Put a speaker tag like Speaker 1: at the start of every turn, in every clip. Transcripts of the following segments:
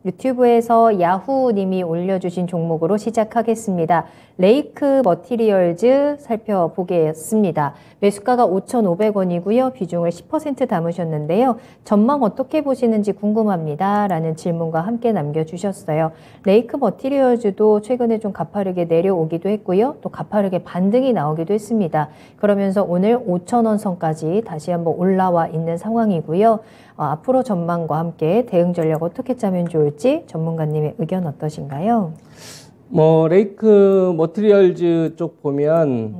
Speaker 1: 유튜브에서 야후님이 올려주신 종목으로 시작하겠습니다. 레이크 머티리얼즈 살펴보겠습니다. 매수가가 5,500원이고요. 비중을 10% 담으셨는데요. 전망 어떻게 보시는지 궁금합니다. 라는 질문과 함께 남겨주셨어요. 레이크 머티리얼즈도 최근에 좀 가파르게 내려오기도 했고요. 또 가파르게 반등이 나오기도 했습니다. 그러면서 오늘 5,000원 선까지 다시 한번 올라와 있는 상황이고요. 앞으로 전망과 함께 대응 전략 어떻게 짜면 좋을지 전문가님의 의견 어떠신가요?
Speaker 2: 레이크 머티리얼즈 쪽 보면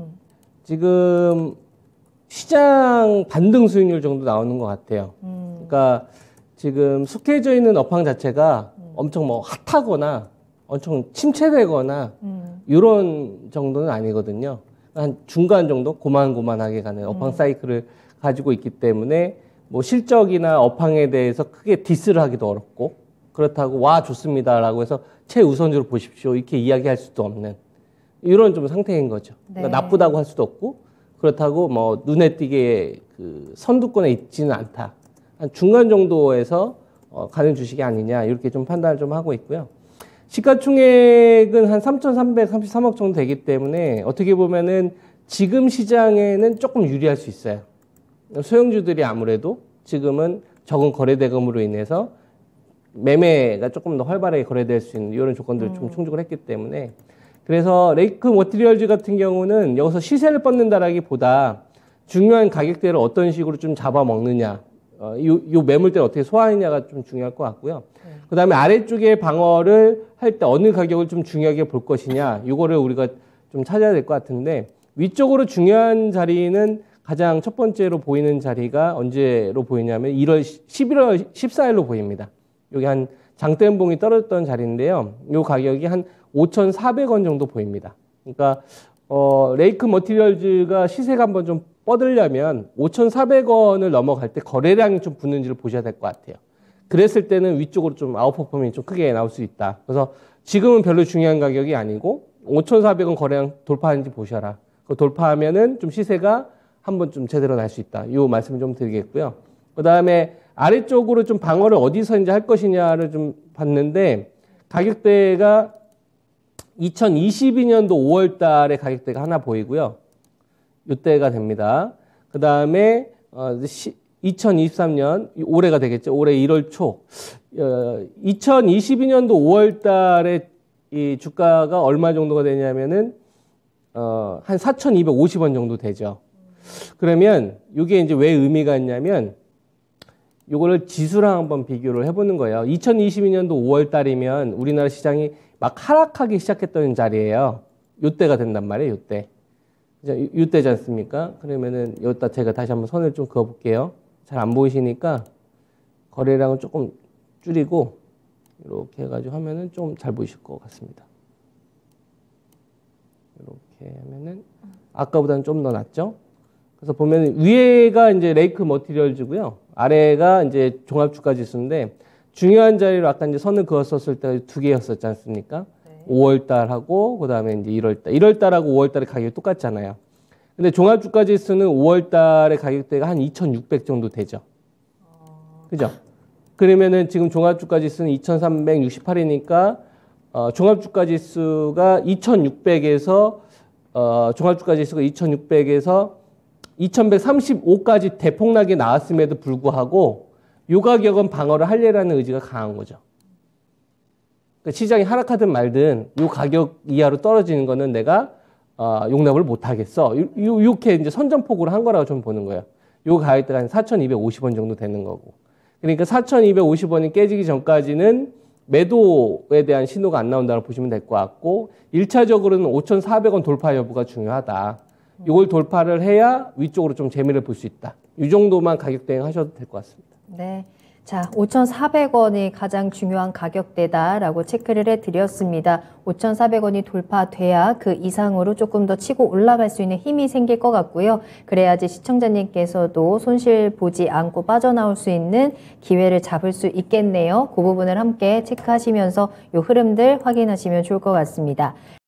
Speaker 2: 지금 시장 반등 수익률 정도 나오는 것 같아요. 그러니까 지금 속해져 있는 업황 자체가 엄청 핫하거나 엄청 침체되거나 이런 정도는 아니거든요. 한 중간 정도 고만고만하게 가는 업황 사이클을 가지고 있기 때문에 실적이나 업황에 대해서 크게 디스를 하기도 어렵고, 그렇다고 와 좋습니다라고 해서 최우선적으로 보십시오 이렇게 이야기할 수도 없는 이런 좀 상태인 거죠.
Speaker 1: 네.
Speaker 2: 그러니까 나쁘다고 할 수도 없고, 그렇다고 눈에 띄게 그 선두권에 있지는 않다. 한 중간 정도에서 가는 주식이 아니냐 이렇게 좀 판단을 좀 하고 있고요. 시가총액은 한 3,333억 정도 되기 때문에 어떻게 보면은 지금 시장에는 조금 유리할 수 있어요. 소형주들이 아무래도 지금은 적은 거래대금으로 인해서 매매가 조금 더 활발하게 거래될 수 있는 이런 조건들을 좀 충족을 했기 때문에, 그래서 레이크 머티리얼즈 같은 경우는 여기서 시세를 뻗는다라기보다 중요한 가격대를 어떤 식으로 좀 잡아먹느냐, 요 매물대를 어떻게 소화하느냐가 좀 중요할 것 같고요. 그 다음에 아래쪽에 방어를 할 때 어느 가격을 좀 중요하게 볼 것이냐, 요거를 우리가 좀 찾아야 될 것 같은데, 위쪽으로 중요한 자리는 가장 첫 번째로 보이는 자리가 언제로 보이냐면 11월 14일로 보입니다. 여기 한 장대음봉이 떨어졌던 자리인데요. 요 가격이 한 5,400원 정도 보입니다. 그러니까 레이크 머티리얼즈가 시세가 한번 좀 뻗으려면 5,400원을 넘어갈 때 거래량이 좀 붙는지를 보셔야 될 것 같아요. 그랬을 때는 위쪽으로 좀 아웃퍼폼이 좀 크게 나올 수 있다. 그래서 지금은 별로 중요한 가격이 아니고 5,400원 거래량 돌파하는지 보셔라. 그 돌파하면은 좀 시세가 한번 좀 제대로 날 수 있다. 이 말씀을 좀 드리겠고요. 그 다음에 아래쪽으로 좀 방어를 어디서 이제 할 것이냐를 좀 봤는데, 가격대가 2022년도 5월 달에 가격대가 하나 보이고요. 이때가 됩니다. 그 다음에 2023년, 올해가 되겠죠. 올해 1월 초. 2022년도 5월 달에 이 주가가 얼마 정도가 되냐면은 한 4,250원 정도 되죠. 그러면 이게 이제 왜 의미가 있냐면, 요거를 지수랑 한번 비교를 해보는 거예요. 2022년도 5월 달이면 우리나라 시장이 막 하락하기 시작했던 자리예요. 요때가 된단 말이에요, 요때. 요때지 않습니까? 그러면은 여기다 제가 다시 한번 선을 좀 그어볼게요. 잘 안 보이시니까 거래량을 조금 줄이고 이렇게 해가지고 하면은 좀 잘 보이실 것 같습니다. 이렇게 하면은 아까보다는 좀 더 낫죠? 그래서 보면 위에가 이제 레이크 머티리얼즈고요. 아래가 이제 종합주가 지수인데, 중요한 자리로 아까 이제 선을 그었었을 때 두 개였었지 않습니까? 네. 5월 달하고 그다음에 이제 1월 달. 1월 달하고 5월 달의 가격이 똑같잖아요. 근데 종합주가 지수는 5월 달의 가격대가 한 2,600 정도 되죠. 그죠? 그러면은 지금 종합주가 지수는 2,368이니까 종합주가 지수가 2,600에서 종합주가 지수가 2,600에서 2,135까지 대폭락이 나왔음에도 불구하고 이 가격은 방어를 하려라는 의지가 강한 거죠. 그러니까 시장이 하락하든 말든 이 가격 이하로 떨어지는 거는 내가 용납을 못 하겠어. 이렇게 이제 선전포고를 한 거라고 좀 보는 거예요. 이 가격대가 한 4,250원 정도 되는 거고. 그러니까 4,250원이 깨지기 전까지는 매도에 대한 신호가 안 나온다고 보시면 될 것 같고, 1차적으로는 5,400원 돌파 여부가 중요하다. 이걸 돌파를 해야 위쪽으로 좀 재미를 볼 수 있다. 이 정도만 가격 대응하셔도 될 것 같습니다.
Speaker 1: 네. 자, 5,400원이 가장 중요한 가격대다라고 체크를 해드렸습니다. 5,400원이 돌파돼야 그 이상으로 조금 더 치고 올라갈 수 있는 힘이 생길 것 같고요. 그래야지 시청자님께서도 손실 보지 않고 빠져나올 수 있는 기회를 잡을 수 있겠네요. 그 부분을 함께 체크하시면서 이 흐름들 확인하시면 좋을 것 같습니다.